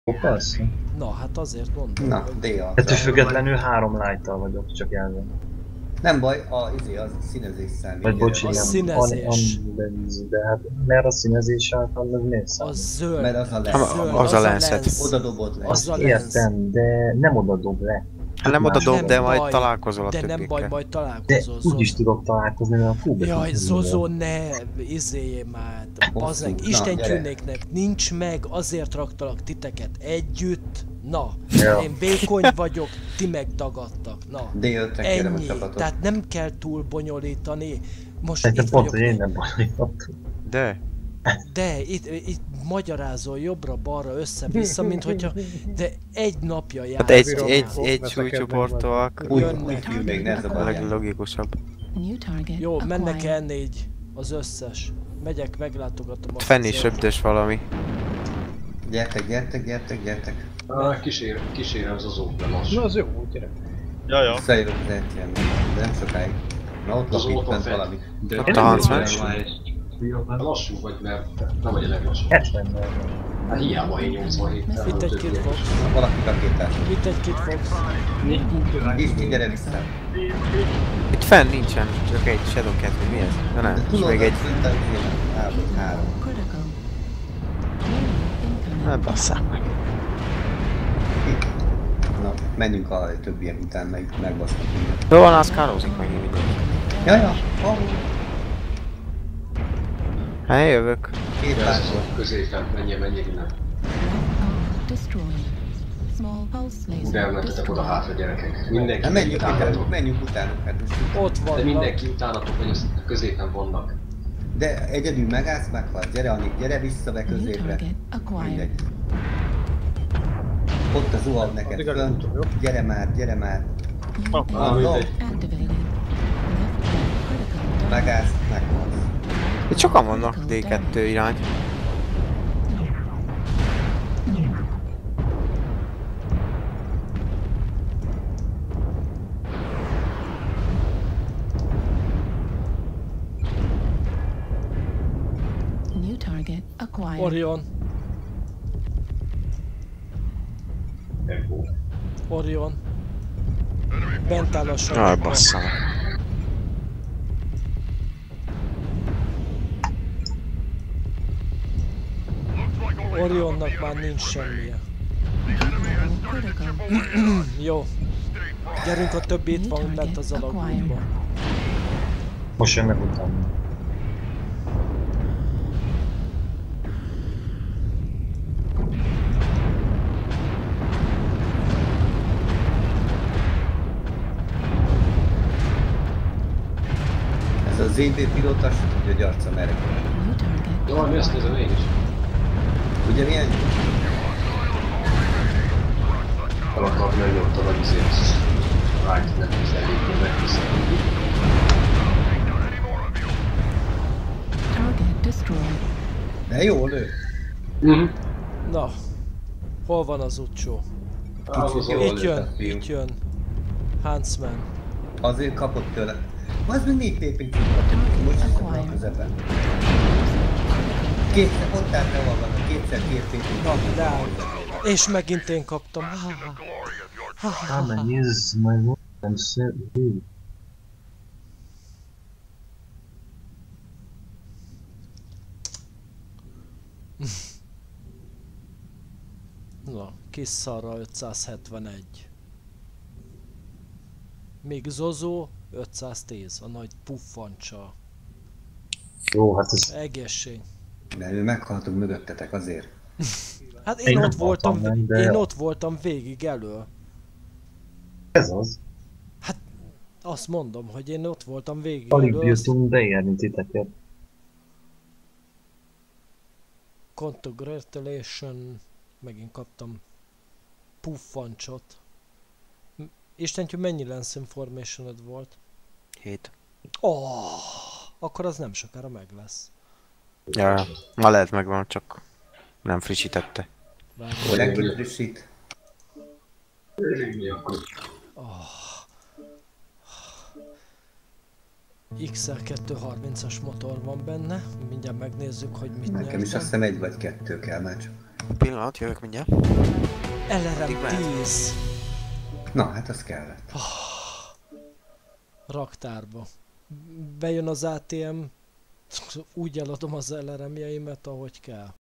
Ó, persze. Na, hát azért mondom, Na, hogy... D-a. Ettől függetlenül 3 light-tal vagyok, csak jelzem. Nem baj, az színezés számít. Vagy bocsi, A nem. színezés. De hát mert a színezés által az miért A számít? zöld. Mert az a zöld, lens. Az a lenszet. Oda dobod le. Az a Azt lenz. értem, de nem oda dob le. Hát nem oda dob, Nem de majd baj, találkozol a de nem baj, többiekkel. majd De találkozol, úgy is Zozó. tudok találkozni, mert a kúbet. Jaj, Zozó, ne izéljél már. Bazd meg, Na, Isten gyere. tűnéknek nincs meg, azért raktalak titeket együtt. Na, Ja. én vékony vagyok, ti megdagadtak. Na, D5-re kérem a ennyi. csapatot. Tehát nem kell túl bonyolítani. Most Szerintem itt pont, vagyok. hogy én nem bonyolítottam. De? De itt magyarázol jobbra-balra össze-vissza, mint hogyha... De egy napja jár. Hát egy súlycsoporttal Új jönnek. fiú még ne a zavarjál. leglogikusabb. Jó, mennek N4 az összes. Megyek, meglátogatom a Fenn is röptös valami. Gyertek. Kísérem Zozót, de lassú. Na az jó, gyerek. Ja. Visszajövök az RTM-be, de nem sokáig. Na ott Az lakik ott van fent fent. valami. Ott a Huntsman. Lassú vagy, mert nem vagy a leglassú. 70 Hát hiába én 87. Itt egy Kid Fox. Valaki rakétás. Itt egy Kid Fox. Gisti, gyere vissza. Itt fenn nincsen, csak egy Shadowcat, vagy mi ez? Ja nem, De és tudod, még egy... hogy szerintem három. Hát basszák meg. Na, menjünk a többiek után, megbasznak mindent. Jó van, az kározik megint mindenki. Ja. Hát én jövök. Két Ez látok. az középen, menjél innen. De elmentetek oda hátra, gyerekek. Mindenki Hát menjünk utánatok. utánuk, hát most. Ott De vannak. mindenki utánatok, hogy az középen vannak. De egyedül megállsz, meghalsz. Gyere Anik, gyere vissza be középre. Mindegy. Ott az zuhag neked Addig fönt. eljutom, jó? Gyere már. Ah, mindegy. Megállsz, meghalsz. Itt sokan vannak D2 irány. Orion. Echo. Orion. Bent áll a Jaj, sarokban. bassza meg. Orionnak már nincs semmije. Jó. Gyerünk, a többi itt van bent az alagútban. Most jönnek utána. Ez a ZB pilóta, se tudja, hogy arca merre. Jaj, mi ezt nézem én is. Ugye milyen? El akar menni ott a nagy izért. Right, nem is elég, megviszem. De jó lő. Na. Hol van az utcsó? Kicsit jól Itt lőtt a jön, fiú. itt jön. Huntsman. Azért kapott tőle. Az még 4 TP-t kapott, most is van a közepen. Kétszer, ott állt le van, kétszer 2 TP-t. Na, leáll. És megint én kaptam. Man, Jesus, my lord, I'm so rude. Na, kis szarra 571. Még Zozó 510, a nagy puffancsa. Jó, hát ez... Egészség. Mert ő meghaltunk mögöttetek azért. Hát Én én nem ott voltam, haltam meg, de- én ott voltam végig elő. Ez az. Azt mondom, hogy én ott voltam végig Alig elő. bírtunk beérni titeket. Congratulation. Megint kaptam puffancsot. Istentjű, mennyi lens informationod volt? 7. Akkor az nem sokára meg lesz. Ja, ma lehet megvan, csak nem frissítette. Várj. Senki frissít. Mi akkor? XL230-as motor van benne, mindjárt megnézzük, hogy mit Nekem is azt nyertem. hiszem 1 vagy 2 kell már csak. Pillanat, jövök mindjárt. LRM 10. Na, hát az kellett. Raktárba. Bejön az ATM, úgy eladom az LRM-jeimet, ahogy kell.